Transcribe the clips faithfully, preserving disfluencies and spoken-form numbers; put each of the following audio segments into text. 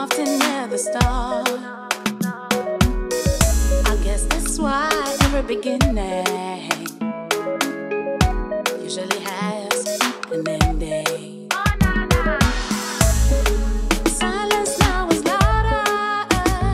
often never start. I guess that's why every beginning usually has an ending. Silence now is louder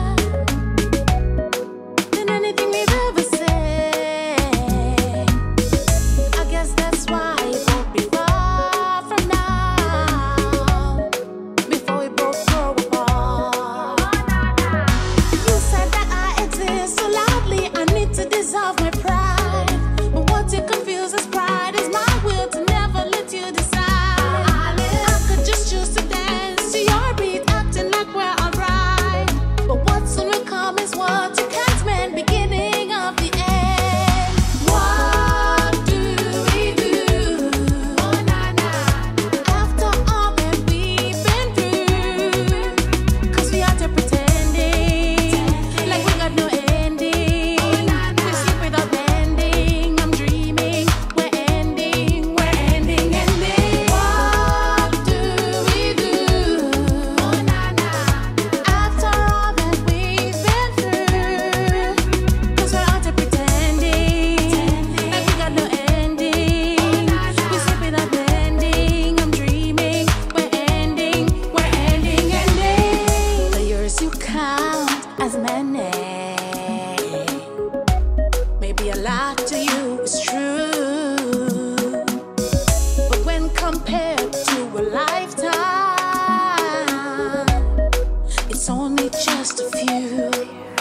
than anything we've ever said. I guess that's why it won't be far from now before we both grow apart. You said that I exist so loudly, I need to dissolve my pride. But what it confuses pride is my will to never let you decide. I could just choose to dance to your beat, acting like we're alright. But what soon will come is what you can't mend, beginning of the end. What do we do? Oh, nah, nah. After all that we've been through, 'cause we out there pretending like we got no ending. We sleep without ending. I'm dreaming we're ending, we're ending, ending. What do we do? Oh, nah, nah. After all that we've been through, 'cause we're out there pretending like we got no ending. We sleep without ending. I'm dreaming we're ending, we're ending, ending. The years you count as many, maybe a lot to you is true, but when compared to a lifetime, it's only just a few.